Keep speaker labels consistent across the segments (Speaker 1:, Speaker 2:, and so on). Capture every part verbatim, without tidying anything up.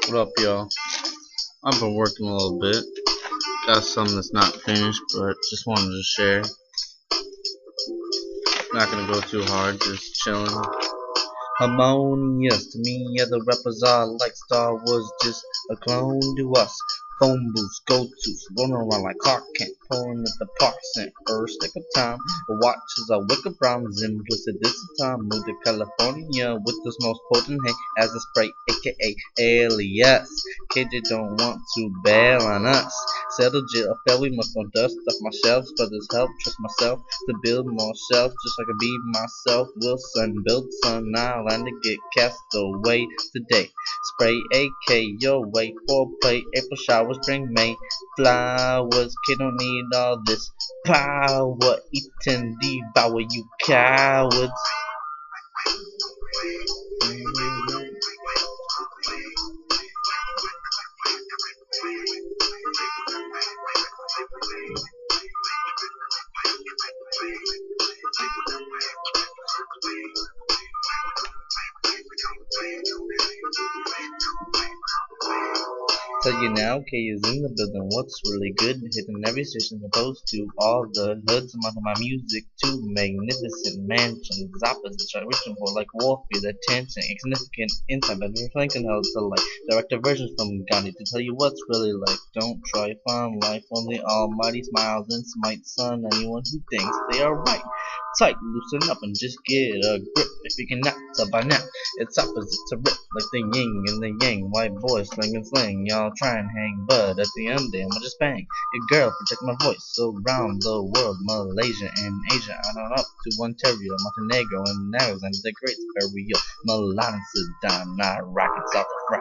Speaker 1: What up, y'all? I've been working a little bit. Got some that's not finished, but just wanted to share. Not gonna go too hard, just chilling. Harmonious to me, yeah, the rappers are like Star Wars, just a clone to us. Phone booths, go-tos, running around like Clark Kent, pulling at the parks and Earth stick of time. Watch as I wake up rhymes implicit this time. Move to California with the most potent hate as a spray, aka alias. K J don't want to bail on us. Settle jail, fail, we must not dust off my shelves. Brothers help, trust myself to build more shelves, just like I be myself. Wilson build Sun Island to get cast away today. Spray A K your way, foreplay, April showers bring May flowers. Kid don't need all this power, eat and devour you cowards. Tell you now, K is in the building. What's really good? Hitting every station opposed to all the hoods. I'm onto my music too. Magnificent mansions, opposites, right? Reaching for like warfare, attention, significant insight, but reflecting how to like direct versions from Gandhi to tell you what's really like. Don't try to find life on the Almighty smiles and smite son anyone who thinks they are right. Tight, loosen up and just get a grip. If you cannot tell by now, it's opposite to rip like the yin and the yang. White boys sling and sling, y'all try and hang, but at the end, damn, I'll just bang. Your girl project my voice so around the world, Malaysia and Asia, on and up to Ontario, Montenegro, and Naros, and the Great Barrier, Milan, Sudan, Iraq, and South Africa.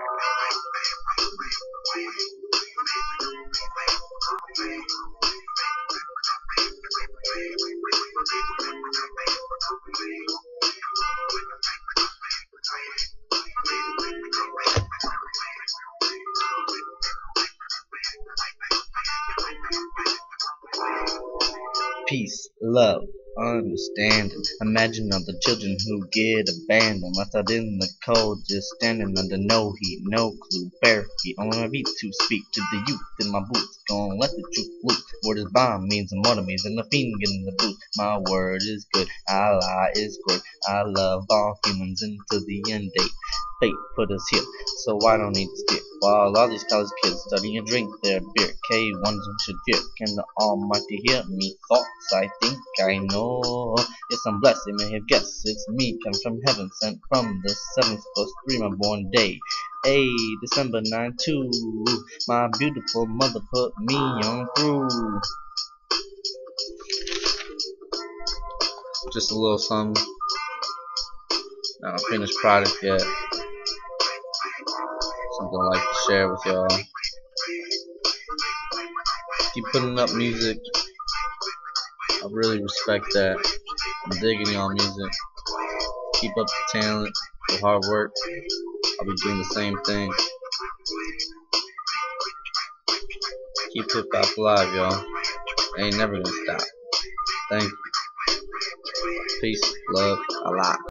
Speaker 1: Peace, love, understanding. Imagine all the children who get abandoned, left out in the cold, just standing under no heat, no clue, bare feet. Only my beat to speak to the youth in my boots. Gonna let the truth loot. Word is bomb means more to me than the fiend getting the boot. My word is good, Allah is great. I love all humans until the end date. Fate put us here, so I don't need to steer. While all these college kids study and drink their beer, K ones should fear. Can the Almighty hear me? Thoughts I think I know. Yes, I'm blessed, they may have guessed. It's me, come from heaven, sent from the seventh plus three, my born day. Hey, December ninth, two. My beautiful mother put me on through. Just a little something. Not a finished product yet. Something I like to share with y'all. Keep putting up music. I really respect that. I'm digging y'all music. Keep up the talent, the hard work. I'll be doing the same thing. Keep hip hop alive, y'all. It ain't never gonna stop. Thank you. Peace, love, Allah.